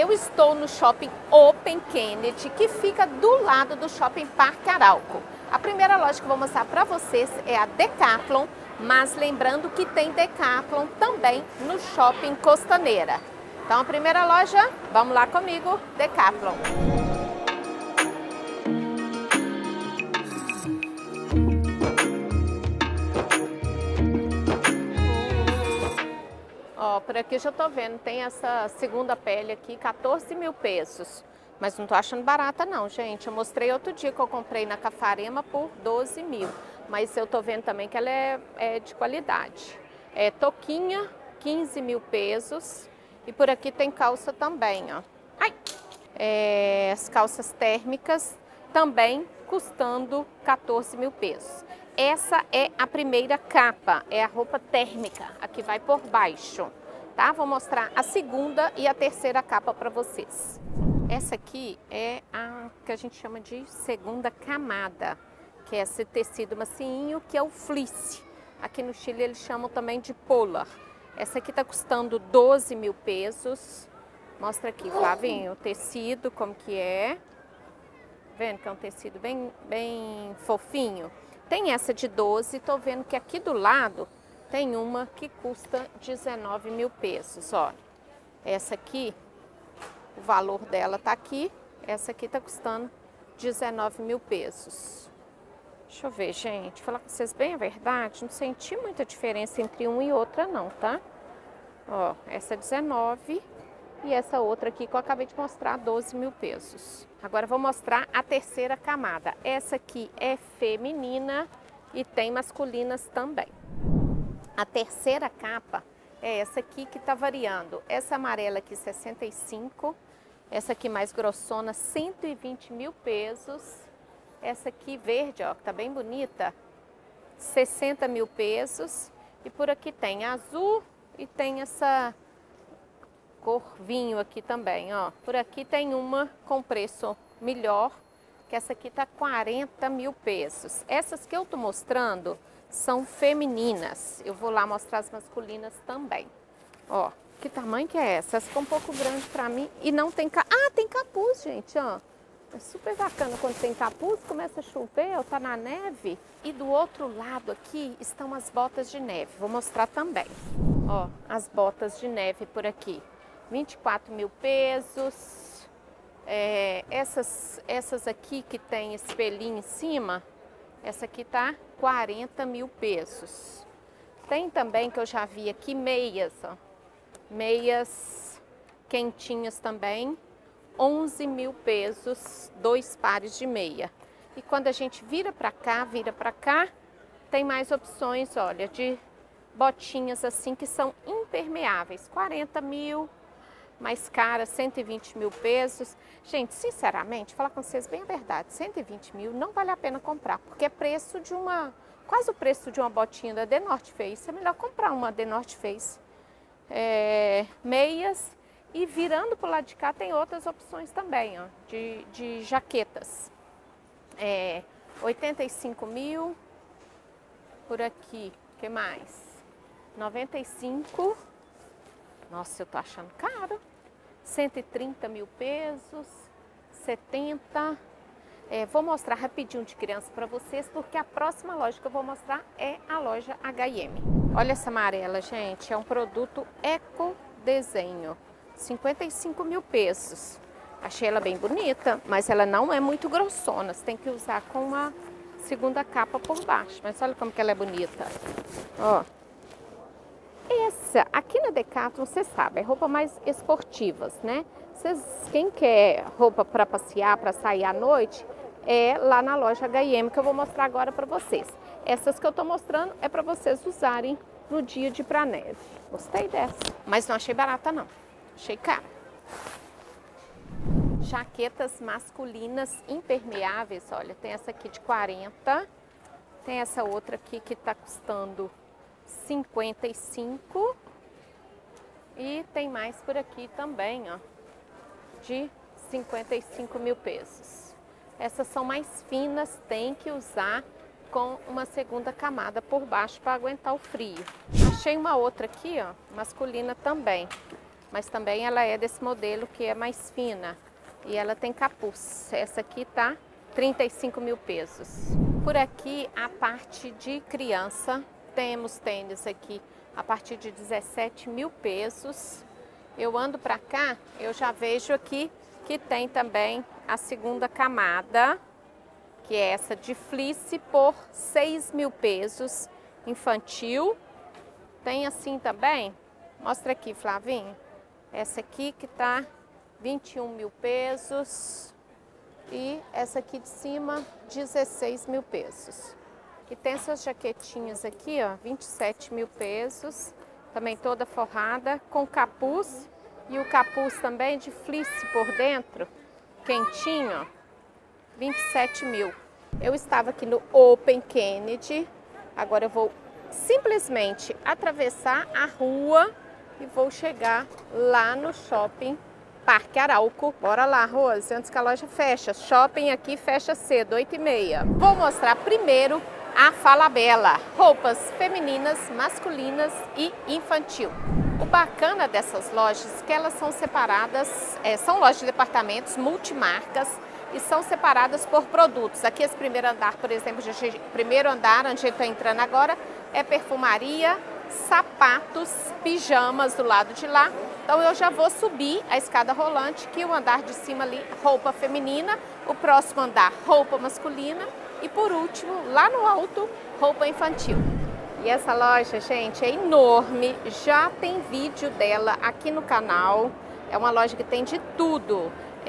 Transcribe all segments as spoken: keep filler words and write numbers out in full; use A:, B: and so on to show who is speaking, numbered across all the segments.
A: Eu estou no Shopping Open Kennedy, que fica do lado do Shopping Parque Arauco. A primeira loja que eu vou mostrar para vocês é a Decathlon, mas lembrando que tem Decathlon também no Shopping Costaneira. Então a primeira loja, vamos lá comigo, Decathlon. Ó, por aqui já tô vendo, tem essa segunda pele aqui, quatorze mil pesos. Mas não tô achando barata não, gente. Eu mostrei outro dia que eu comprei na Cafarema por doze mil. Mas eu tô vendo também que ela é, é de qualidade. É toquinha, quinze mil pesos. E por aqui tem calça também, ó. Ai! É, as calças térmicas também custando quatorze mil pesos. Essa é a primeira capa, é a roupa térmica, a que vai por baixo, tá? Vou mostrar a segunda e a terceira capa para vocês. Essa aqui é a que a gente chama de segunda camada, que é esse tecido macinho, que é o fleece. Aqui no Chile eles chamam também de polar. Essa aqui tá custando doze mil pesos. Mostra aqui, Flavinho, o tecido, como que é. Vendo que é um tecido bem, bem fofinho. Tem essa de doze, tô vendo que aqui do lado tem uma que custa dezenove mil pesos, olha. Essa aqui, o valor dela tá aqui, essa aqui tá custando dezenove mil pesos. Deixa eu ver, gente, falar com vocês bem a verdade, não senti muita diferença entre uma e outra não, tá? Ó, essa é dezenove e essa outra aqui que eu acabei de mostrar, doze mil pesos. Agora eu vou mostrar a terceira camada. Essa aqui é feminina e tem masculinas também. A terceira capa é essa aqui que tá variando. Essa amarela aqui, sessenta e cinco. Essa aqui mais grossona, cento e vinte mil pesos. Essa aqui verde, ó, que tá bem bonita, sessenta mil pesos. E por aqui tem azul e tem essa cor vinho aqui também, ó. Por aqui tem uma com preço melhor, que essa aqui tá quarenta mil pesos. Essas que eu tô mostrando são femininas. Eu vou lá mostrar as masculinas também. Ó, que tamanho que é essa? Essa ficou um pouco grande pra mim e não tem... Ca... Ah, tem capuz, gente, ó. É super bacana quando tem capuz, começa a chover ou tá na neve. E do outro lado aqui estão as botas de neve. Vou mostrar também. Ó, as botas de neve por aqui. vinte e quatro mil pesos. É, essas, essas aqui que tem espelhinho em cima, essa aqui tá quarenta mil pesos. Tem também que eu já vi aqui meias, ó. Meias quentinhas também, onze mil pesos, dois pares de meia. E quando a gente vira pra cá, vira pra cá, tem mais opções, olha, de botinhas assim que são impermeáveis, quarenta mil. Mais cara, cento e vinte mil pesos. Gente, sinceramente, falar com vocês bem a verdade, cento e vinte mil não vale a pena comprar, porque é preço de uma, quase o preço de uma botinha da The North Face. É melhor comprar uma The North Face. É, meias, e virando pro lado de cá tem outras opções também, ó, de, de jaquetas. É, oitenta e cinco mil, por aqui, o que mais? noventa e cinco. Nossa, eu tô achando caro. cento e trinta mil pesos, setenta. É, vou mostrar rapidinho de criança para vocês, porque a próxima loja que eu vou mostrar é a loja H e M. Olha essa amarela, gente, é um produto eco desenho, cinquenta e cinco mil pesos. Achei ela bem bonita, mas ela não é muito grossona. Você tem que usar com uma segunda capa por baixo. Mas olha como que ela é bonita. Ó. Essa, aqui na Decathlon, você sabe, é roupa mais esportivas, né? Vocês, quem quer roupa para passear, para sair à noite, é lá na loja H e M, que eu vou mostrar agora para vocês. Essas que eu tô mostrando é para vocês usarem no dia de ir pra neve. Gostei dessa, mas não achei barata não, achei cara. Jaquetas masculinas impermeáveis, olha, tem essa aqui de quarenta, tem essa outra aqui que tá custando cinquenta e cinco e tem mais por aqui também, ó, de cinquenta e cinco mil pesos. Essas são mais finas, tem que usar com uma segunda camada por baixo para aguentar o frio. Achei uma outra aqui, ó, masculina também, mas também ela é desse modelo que é mais fina. E ela tem capuz. Essa aqui tá trinta e cinco mil pesos. Por aqui, a parte de criança, temos tênis aqui a partir de dezessete mil pesos. Eu ando pra cá, eu já vejo aqui que tem também a segunda camada, que é essa de fleece por seis mil pesos, infantil. Tem assim também, mostra aqui, Flavinho. Essa aqui que tá vinte e um mil pesos e essa aqui de cima, dezesseis mil pesos. E tem essas jaquetinhas aqui, ó, vinte e sete mil pesos, também toda forrada, com capuz, e o capuz também de fleece por dentro, quentinho, ó, vinte e sete mil. Eu estava aqui no Open Kennedy, agora eu vou simplesmente atravessar a rua e vou chegar lá no shopping Parque Arauco. Bora lá, Rose, antes que a loja feche. Shopping aqui fecha cedo, oito e meia. Vou mostrar primeiro a Falabella, roupas femininas, masculinas e infantil. O bacana dessas lojas é que elas são separadas, é, são lojas de departamentos multimarcas e são separadas por produtos. Aqui esse primeiro andar, por exemplo, o primeiro andar onde a gente está entrando agora é perfumaria, sapatos, pijamas do lado de lá. Então eu já vou subir a escada rolante, que o andar de cima ali, roupa feminina, o próximo andar, roupa masculina e por último, lá no alto, roupa infantil. E essa loja, gente, é enorme, já tem vídeo dela aqui no canal. É uma loja que tem de tudo,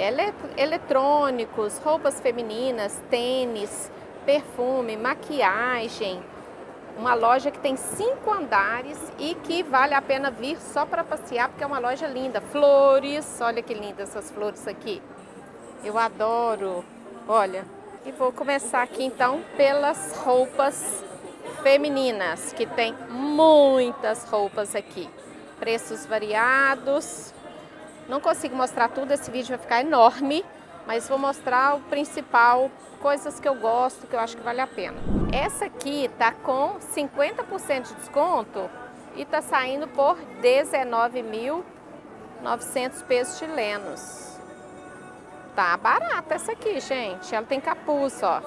A: eletrônicos, roupas femininas, tênis, perfume, maquiagem. Uma loja que tem cinco andares e que vale a pena vir só para passear, porque é uma loja linda. Flores, olha que lindas essas flores aqui. Eu adoro, olha. E vou começar aqui então pelas roupas femininas, que tem muitas roupas aqui. Preços variados. Não consigo mostrar tudo, esse vídeo vai ficar enorme, mas vou mostrar o principal, coisas que eu gosto, que eu acho que vale a pena. Essa aqui tá com cinquenta por cento de desconto e tá saindo por dezenove mil e novecentos pesos chilenos. Tá barata essa aqui, gente. Ela tem capuz, ó.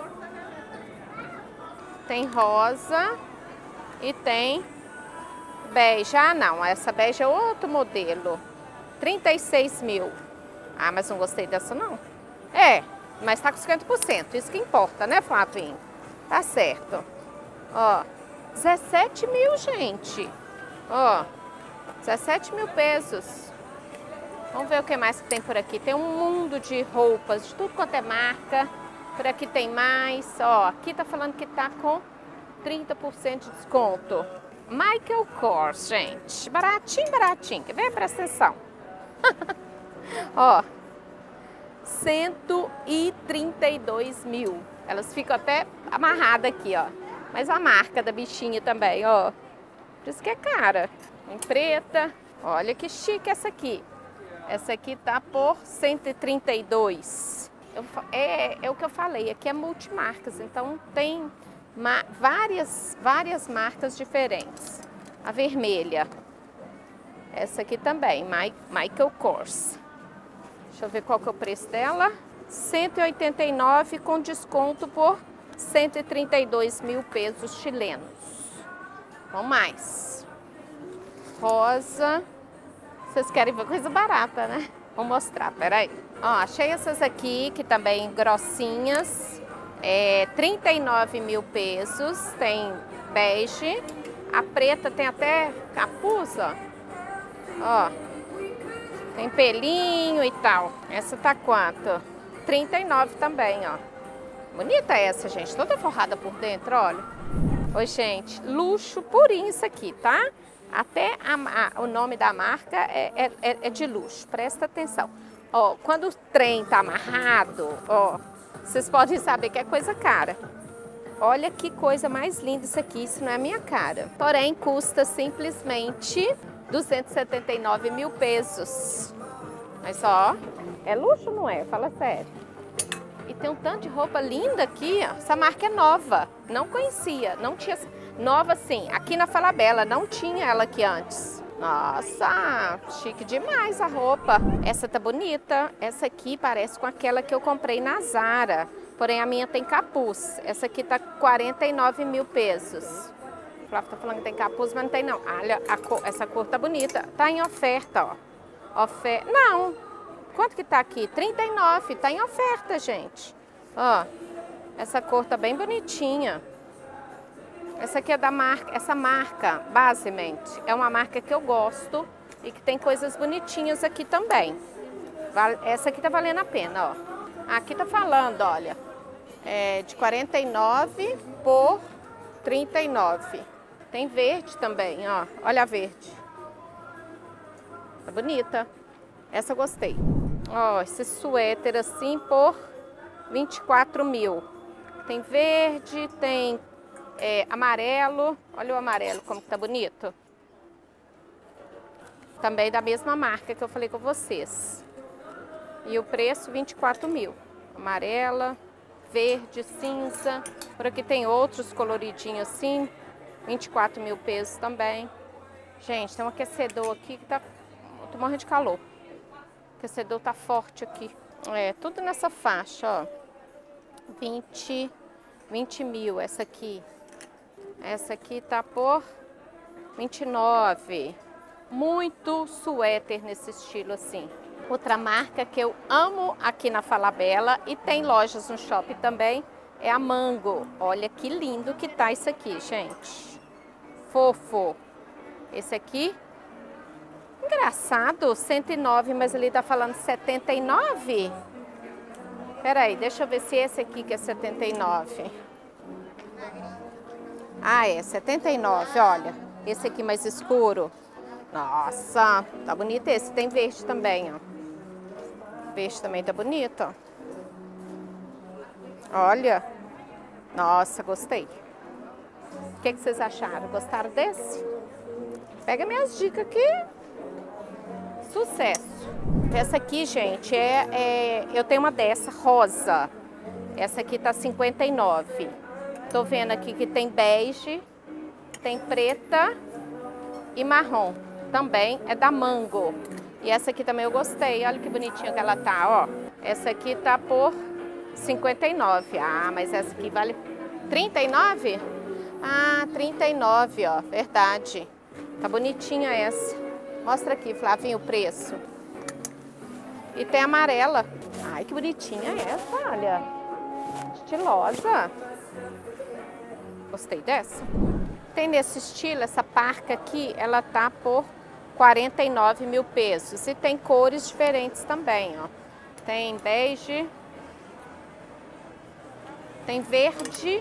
A: Tem rosa e tem bege. Ah, não, essa bege é outro modelo. trinta e seis mil. Ah, mas não gostei dessa, não. É, mas tá com cinquenta por cento. Isso que importa, né, Flavinho? Tá certo. Ó, dezessete mil, gente. Ó, dezessete mil pesos. Vamos ver o que mais que tem por aqui. Tem um mundo de roupas, de tudo quanto é marca. Por aqui tem mais. Ó, aqui tá falando que tá com trinta por cento de desconto. Michael Kors, gente. Baratinho, baratinho. Quer ver? Presta atenção. Ó, cento e trinta e dois mil. Elas ficam até amarradas aqui, ó. Mas a marca da bichinha também, ó. Por isso que é cara. Em preta. Olha que chique essa aqui. Essa aqui tá por cento e trinta e dois. Eu, é, é o que eu falei, aqui é multimarcas, então tem ma várias, várias marcas diferentes. A vermelha. Essa aqui também, My, Michael Kors. Deixa eu ver qual que é o preço dela. cento e oitenta e nove com desconto por cento e trinta e dois mil pesos chilenos. Vamos mais. Rosa. Vocês querem ver coisa barata, né? Vou mostrar, peraí. Ó, achei essas aqui, que também grossinhas. É trinta e nove mil pesos. Tem bege. A preta tem até capuz, ó. Ó. Tem pelinho e tal. Essa tá quanto? trinta e nove também, ó. Bonita essa, gente. Toda forrada por dentro, olha. Oi, gente. Luxo purinho isso aqui, tá? Até a, a, o nome da marca é, é, é de luxo. Presta atenção. Ó, quando o trem tá amarrado, ó, vocês podem saber que é coisa cara. Olha que coisa mais linda isso aqui. Isso não é a minha cara. Porém, custa simplesmente duzentos e setenta e nove mil pesos. Mas ó, é luxo, não é? Fala sério. E tem um tanto de roupa linda aqui, ó. Essa marca é nova. Não conhecia, não tinha... Nova sim, aqui na Falabella, não tinha ela aqui antes. Nossa, chique demais a roupa. Essa tá bonita. Essa aqui parece com aquela que eu comprei na Zara. Porém, a minha tem capuz. Essa aqui tá quarenta e nove mil pesos. O Flávio tá falando que tem capuz, mas não tem não. Olha, a cor, essa cor tá bonita. Tá em oferta, ó. Oferta. Não. Quanto que tá aqui? trinta e nove. Tá em oferta, gente. Ó. Essa cor tá bem bonitinha. Essa aqui é da marca, essa marca, Basement, é uma marca que eu gosto e que tem coisas bonitinhas aqui também. Essa aqui tá valendo a pena, ó. Aqui tá falando, olha, é de quarenta e nove por trinta e nove. Tem verde também, ó. Olha a verde. Tá bonita. Essa eu gostei. Ó, esse suéter assim por vinte e quatro mil. Tem verde, tem é, amarelo. Olha o amarelo como que tá bonito. Também da mesma marca que eu falei com vocês. E o preço vinte e quatro mil. Amarela, verde, cinza. Por aqui tem outros coloridinhos assim. vinte e quatro mil pesos também. Gente, tem um aquecedor aqui que tá... Eu tô morrendo de calor. O aquecedor tá forte aqui. É, tudo nessa faixa, ó. vinte, vinte mil essa aqui. Essa aqui tá por vinte e nove. Muito suéter nesse estilo assim. Outra marca que eu amo aqui na Falabella e tem lojas no shopping também é a Mango. Olha que lindo que tá isso aqui, gente. Fofo. Esse aqui, engraçado, cento e nove, mas ele tá falando setenta e nove. Peraí, deixa eu ver se esse aqui que é setenta e nove. Ah, é, setenta e nove, olha. Esse aqui mais escuro. Nossa, tá bonito esse. Tem verde também, ó. Verde também tá bonito, ó. Olha. Nossa, gostei. O que, que vocês acharam? Gostaram desse? Pega minhas dicas aqui. Sucesso. Essa aqui, gente, é, é... eu tenho uma dessa, rosa. Essa aqui tá cinquenta e nove. Tô vendo aqui que tem bege, tem preta e marrom. Também é da Mango. E essa aqui também eu gostei. Olha que bonitinha que ela tá, ó. Essa aqui tá por cinquenta e nove. Ah, mas essa aqui vale trinta e nove? Ah, trinta e nove, ó. Verdade. Tá bonitinha essa. Mostra aqui, Flavinho, o preço. E tem amarela. Ai, que bonitinha essa, olha. Estilosa. Gostei dessa. Tem nesse estilo, essa parca aqui, ela tá por quarenta e nove mil pesos. E tem cores diferentes também, ó. Tem bege. Tem verde.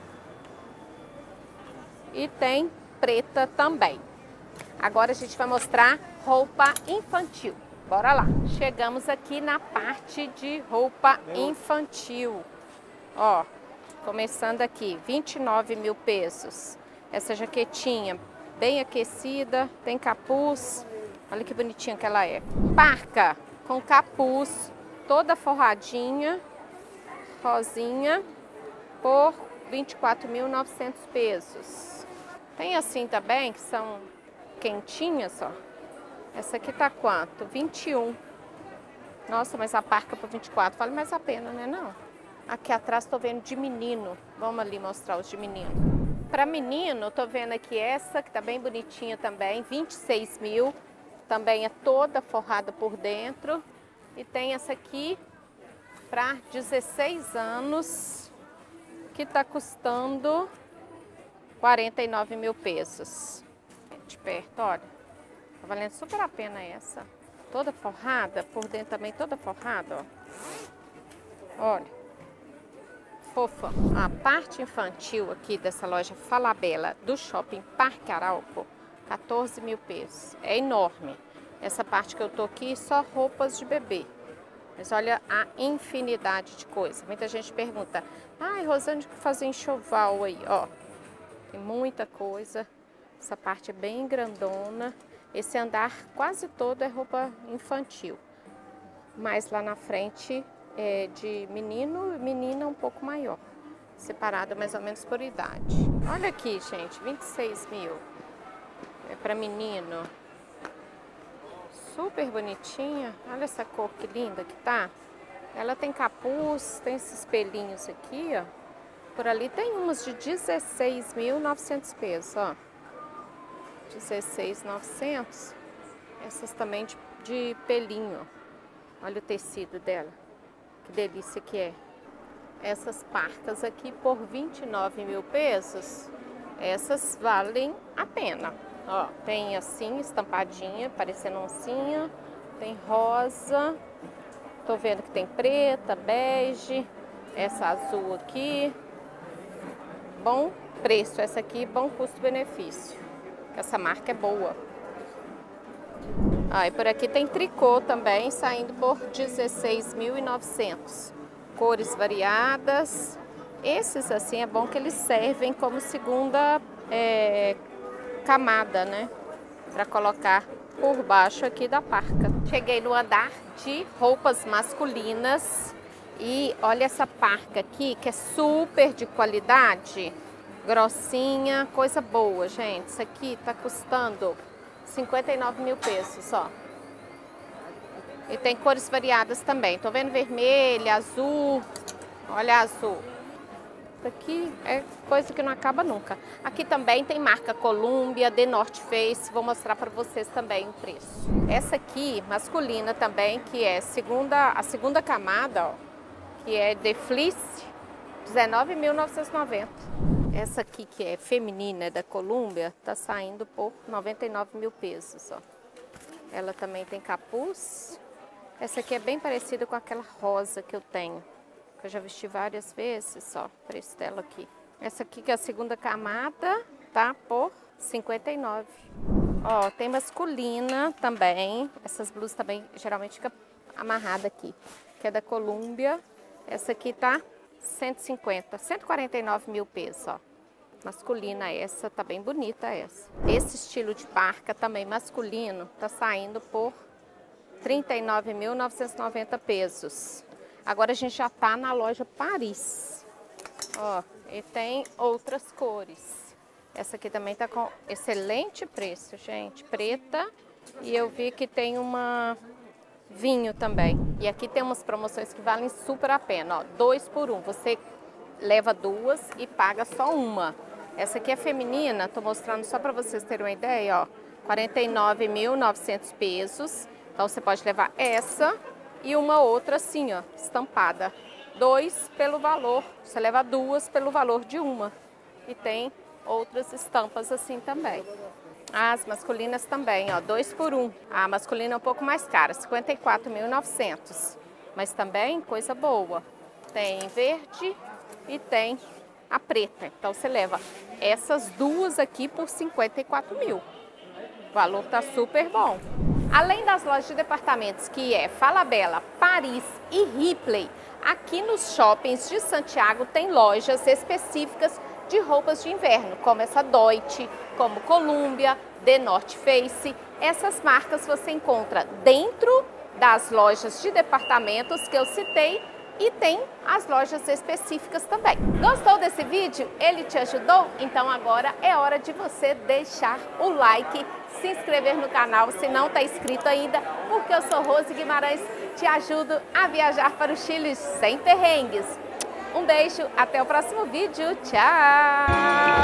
A: E tem preta também. Agora a gente vai mostrar roupa infantil. Bora lá. Chegamos aqui na parte de roupa infantil. Ó, começando aqui, vinte e nove mil pesos. Essa jaquetinha bem aquecida, tem capuz. Olha que bonitinha que ela é. Parca com capuz, toda forradinha, rosinha, por vinte e quatro mil e novecentos pesos. Tem assim também, que são quentinhas, ó. Essa aqui tá quanto? vinte e um. Nossa, mas a parca por vinte e quatro vale mais a pena, né não? Aqui atrás tô vendo de menino. Vamos ali mostrar os de menino. Para menino, tô vendo aqui essa, que tá bem bonitinha também, vinte e seis mil. Também é toda forrada por dentro. E tem essa aqui para dezesseis anos, que tá custando quarenta e nove mil pesos. De perto, olha. Tá valendo super a pena essa. Toda forrada, por dentro também toda forrada, ó. Olha. Fofa. A parte infantil aqui dessa loja Falabella do Shopping Parque Arauco, quatorze mil pesos. É enorme. Essa parte que eu tô aqui, só roupas de bebê. Mas olha a infinidade de coisa. Muita gente pergunta, ai, Rosane, o que fazer enxoval aí? Ó, tem muita coisa. Essa parte é bem grandona. Esse andar quase todo é roupa infantil. Mas lá na frente é de menino e menina um pouco maior. Separado mais ou menos por idade. Olha aqui, gente, vinte e seis mil. É para menino. super bonitinha. Olha essa cor que linda que tá. Ela tem capuz, tem esses pelinhos aqui, ó. Por ali tem umas de dezesseis mil e novecentos pesos, ó. dezesseis mil e novecentos. Essas também de, de pelinho. Olha o tecido dela. Que delícia que é. Essas parcas aqui por vinte e nove mil pesos. Essas valem a pena. Ó, tem assim, estampadinha, parecendo oncinha. Tem rosa. Tô vendo que tem preta, bege. Essa azul aqui. Bom preço. Essa aqui, bom custo-benefício. Essa marca é boa. Ah, e por aqui tem tricô também, saindo por dezesseis mil e novecentos. Cores variadas. Esses, assim, é bom que eles servem como segunda é, camada, né? Para colocar por baixo aqui da parca. Cheguei no andar de roupas masculinas. E olha essa parca aqui, que é super de qualidade. Grossinha, coisa boa, gente. Isso aqui tá custando cinquenta e nove mil pesos, ó. E tem cores variadas também. Tô vendo vermelha, azul. Olha azul. Isso aqui é coisa que não acaba nunca. Aqui também tem marca Columbia, The North Face. Vou mostrar para vocês também o preço. Essa aqui, masculina também, que é segunda, a segunda camada, ó. Que é The Fleece, dezenove mil novecentos e noventa. Essa aqui, que é feminina, da Columbia, tá saindo por noventa e nove mil pesos, ó. Ela também tem capuz. Essa aqui é bem parecida com aquela rosa que eu tenho, que eu já vesti várias vezes, ó, o preço dela aqui. Essa aqui, que é a segunda camada, tá por cinquenta e nove. Ó, tem masculina também. Essas blusas também, geralmente fica amarrada aqui, que é da Columbia. Essa aqui tá cento e cinquenta, cento e quarenta e nove mil pesos, ó. Masculina essa, tá bem bonita essa. Esse estilo de parca também masculino tá saindo por trinta e nove mil novecentos e noventa pesos. Agora a gente já tá na loja Paris. Ó, e tem outras cores. Essa aqui também tá com excelente preço, gente. Preta. E eu vi que tem uma vinho também. E aqui tem umas promoções que valem super a pena, ó. Dois por um. Você leva duas e paga só uma. Essa aqui é feminina, tô mostrando só para vocês terem uma ideia, ó. quarenta e nove mil e novecentos pesos. Então você pode levar essa e uma outra assim, ó, estampada. Dois pelo valor. Você leva duas pelo valor de uma. E tem outras estampas assim também. As masculinas também, ó, dois por um. A masculina é um pouco mais cara, cinquenta e quatro mil e novecentos. Mas também coisa boa. Tem verde e tem a preta. Então você leva essas duas aqui por cinquenta e quatro mil. O valor tá super bom. Além das lojas de departamentos, que é Falabella, Paris e Ripley, aqui nos shoppings de Santiago tem lojas específicas de roupas de inverno, como essa Deutsche, como Columbia, The North Face. Essas marcas você encontra dentro das lojas de departamentos que eu citei e tem as lojas específicas também. Gostou desse vídeo? Ele te ajudou? Então agora é hora de você deixar o like, se inscrever no canal se não está inscrito ainda, porque eu sou Rose Guimarães, te ajudo a viajar para o Chile sem perrengues. Um beijo, até o próximo vídeo, tchau!